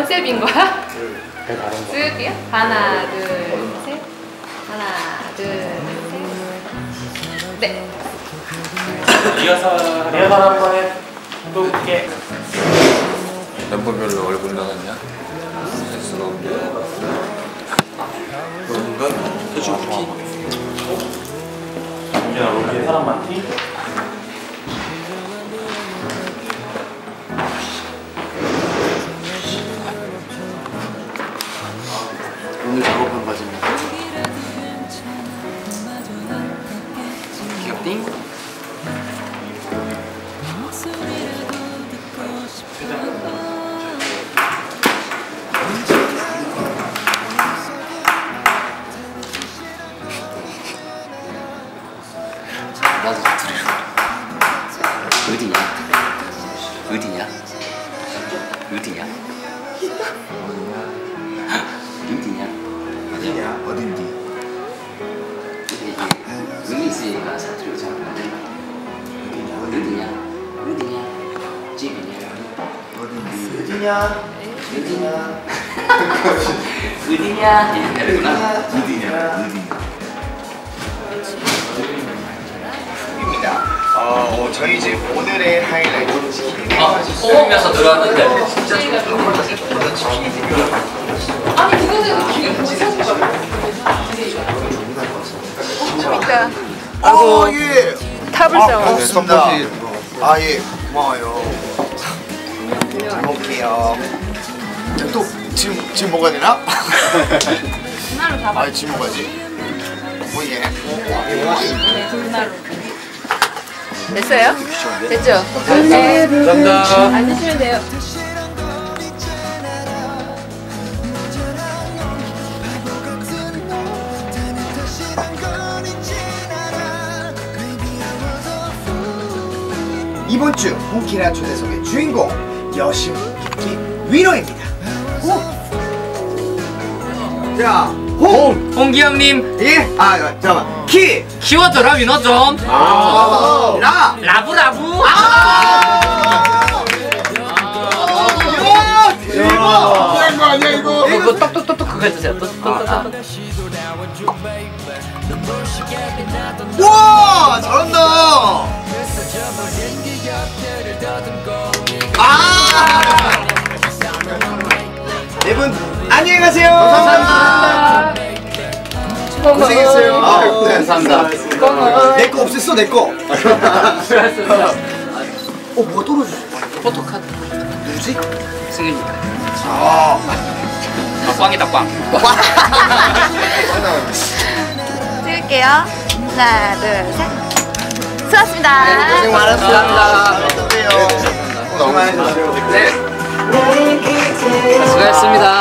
컨셉인 거야? 찍을게요. 하나, 둘, 셋. 하나, 둘, 셋. 네. 리허설 한번 해. 또 볼게. 멤버별로 얼굴 나갔냐? 할 수가 없네. 뭔가 해준 쿠키. 야, 여기 사람 많지? 오늘 작업한 바지입니다. 귀엽띵? 나도 들으려. 어디냐? 어디냐? 어디냐? 어디냐? 어디냐? 어딘디? 의미 있으니까 사투리가 잘 안 돼. 어디냐? 어디냐? 집이냐? 어딘디? 어디냐? 어디냐? 어디냐? 이러구나. 어디냐? 어디냐? 저희 집 오늘의 하이라이트 치킨. 뽑으면서 들어왔는데. 아니, 그거는 기분 지사주가. 재밌다. 예. 탑을 잡아. 고맙습니다. 예. 고마워요. 잘 먹을게요. 또 지금 먹어야 되나? 분할로 잡아. 지금 먹어야지. 예. 네, 분할로. 됐어요? 됐죠? 네. 감사합니다. 앉으시면 돼요. 이번 주 홍키라 초대석의 주인공 여심 기키 위너입니다. 자, 홍기 형님 예? 잠깐만. 키! 키워줘라 위너 좀 라! 라브라브 대박! 그런 거 아니야 이거? 이거 똑똑똑똑 그거 해주세요 똑똑똑똑 와! 잘한다! 네 분 안녕히 가세요. 감사합니다. 고생했어요. 감사합니다. 내 거 없앴어 내 거. 수고하셨습니다. 뭐가 떨어졌어? 포토카드 누구지? 승현이니까 아, 꽝이다 꽝 찍을게요. 하나, 둘, 셋. 수고하셨습니다. 고생 많았습니다. 감사합니다. 너무 많으셨어요. 네 수고하셨습니다.